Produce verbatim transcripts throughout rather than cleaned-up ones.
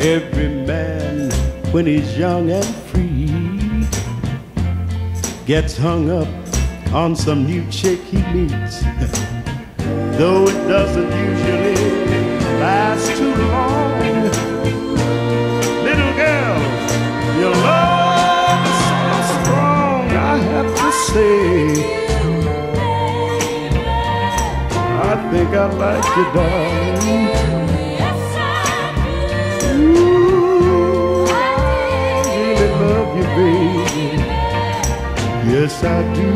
Every man, when he's young and free, gets hung up on some new chick he meets. Though it doesn't usually last too long. Little girl, your love is so strong, I have to say. I think I like you, darling. Ooh, I really love you, baby. Yes, I do.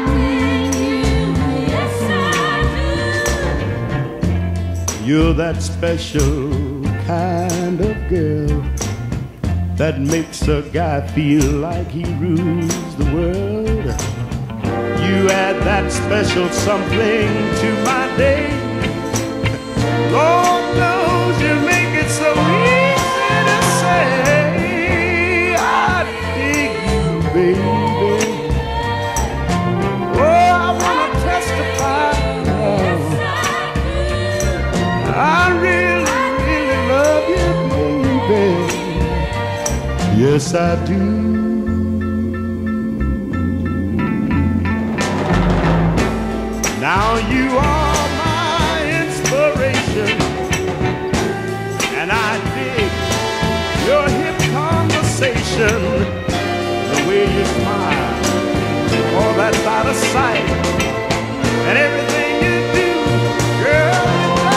You're that special kind of girl that makes a guy feel like he rules the world. You add that special something to my day. Lord knows you make it so easy to say, I dig you, baby. Oh, I want to testify. I really, really love you, baby. Yes, I do. Now you are my inspiration, and I dig your hip conversation. The way you smile, oh, that's out of sight. And everything you do, girl,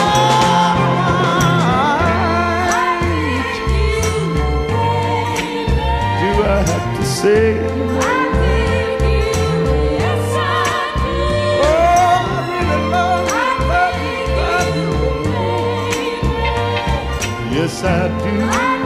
I have to say, I dig you, yes I do. Oh, I really love you, love you, love you, baby. Yes I do.